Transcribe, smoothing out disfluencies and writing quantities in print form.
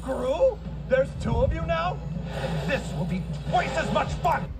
Gru? There's two of you now? This will be twice as much fun!